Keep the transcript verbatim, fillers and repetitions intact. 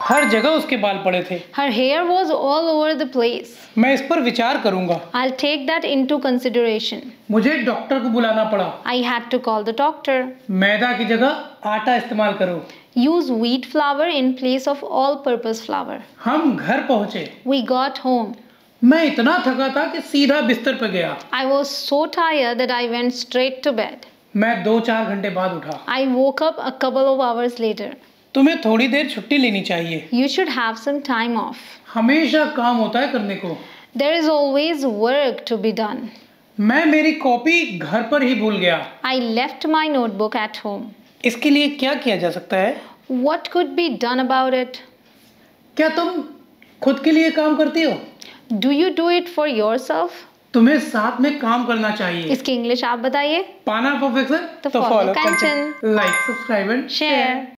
हर जगह उसके बाल पड़े थे। Her hair was all over the place. मैं इस पर विचार करूंगा। I'll take that into consideration. मुझे डॉक्टर को बुलाना पड़ा। I had to call the doctor. मैदा की जगह आटा इस्तेमाल करो। Use wheat flour in place of all-purpose flour. हम घर पहुंचे। We got home. मैं इतना थका था कि सीधा बिस्तर पर गया। I was so tired that I went straight to bed. मैं दो चार घंटे बाद उठा। I woke up a couple of hours later. तुम्हें थोड़ी देर छुट्टी लेनी चाहिए। You should have some time off. हमेशा काम होता है करने को। There is always work to be done. मैं मेरी कॉपी घर पर ही भूल गया। I left my notebook at home. इसके लिए क्या किया जा सकता है? What could be done about it? क्या तुम खुद के लिए काम करती हो? Do you do it for yourself? तुम्हें साथ में काम करना चाहिए। इसकी इंग्लिश आप बताइए। पाना परफेक्शन तो तो follow follow Kanchan. Like subscribe and Share.